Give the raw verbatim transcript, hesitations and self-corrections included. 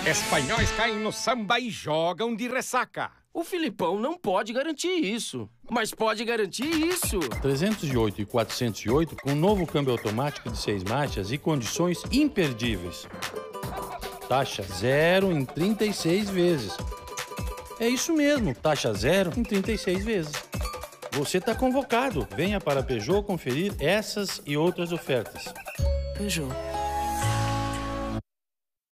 Espanhóis caem no samba e jogam de ressaca. O Filipão não pode garantir isso, mas pode garantir isso. trezentos e oito e quatrocentos e oito com novo câmbio automático de seis marchas e condições imperdíveis. Taxa zero em trinta e seis vezes. É isso mesmo, taxa zero em trinta e seis vezes. Você está convocado. Venha para a Peugeot conferir essas e outras ofertas. Peugeot.